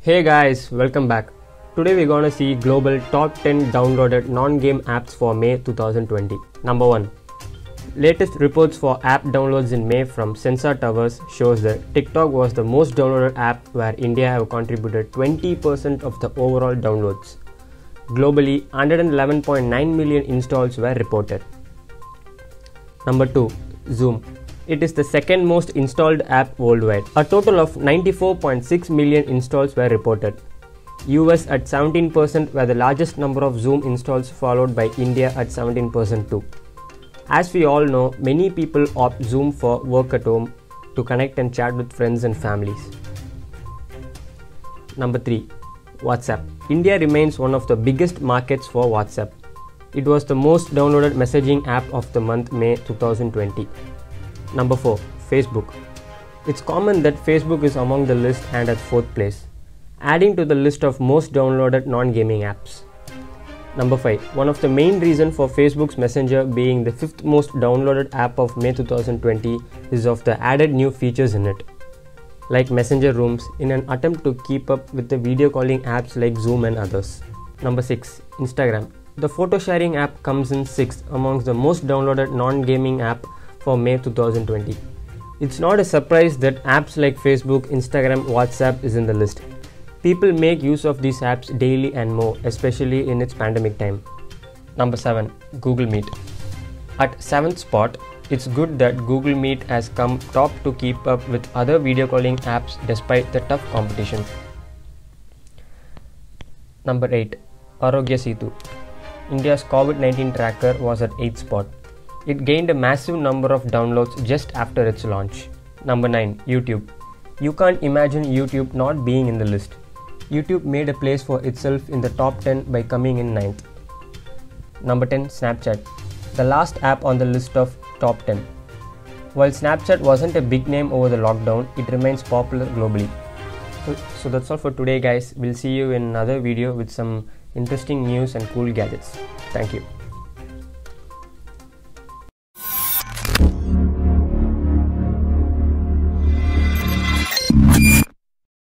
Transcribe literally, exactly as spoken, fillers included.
Hey guys, welcome back. Today we're gonna see global top ten downloaded non-game apps for May two thousand twenty. Number one. Latest reports for app downloads in May from Sensor Towers shows that TikTok was the most downloaded app, where India have contributed twenty percent of the overall downloads. Globally, one hundred eleven point nine million installs were reported. Number two. Zoom. It is the second most installed app worldwide. A total of ninety-four point six million installs were reported. U S at seventeen percent were the largest number of Zoom installs, followed by India at seventeen percent too. As we all know, many people opt Zoom for work at home, to connect and chat with friends and families. Number three. WhatsApp. India remains one of the biggest markets for WhatsApp. It was the most downloaded messaging app of the month May two thousand twenty. Number four. Facebook. It's common that Facebook is among the list and at fourth place, adding to the list of most downloaded non-gaming apps. Number five. One of the main reasons for Facebook's Messenger being the fifth most downloaded app of May two thousand twenty is of the added new features in it, like Messenger Rooms, in an attempt to keep up with the video calling apps like Zoom and others. Number six. Instagram. The photo sharing app comes in sixth amongst the most downloaded non-gaming app for May two thousand twenty. It's not a surprise that apps like Facebook, Instagram, WhatsApp is in the list. People make use of these apps daily and more, especially in its pandemic time. Number seven. Google Meet. At seventh spot, it's good that Google Meet has come top to keep up with other video calling apps despite the tough competition. Number eight. Arogya Setu. India's COVID nineteen tracker was at eighth spot. It gained a massive number of downloads just after its launch. Number nine. YouTube. You can't imagine YouTube not being in the list. YouTube made a place for itself in the top ten by coming in ninth. Number ten. Snapchat. The last app on the list of top ten. While Snapchat wasn't a big name over the lockdown, it remains popular globally. So, so that's all for today guys. We'll see you in another video with some interesting news and cool gadgets. Thank you.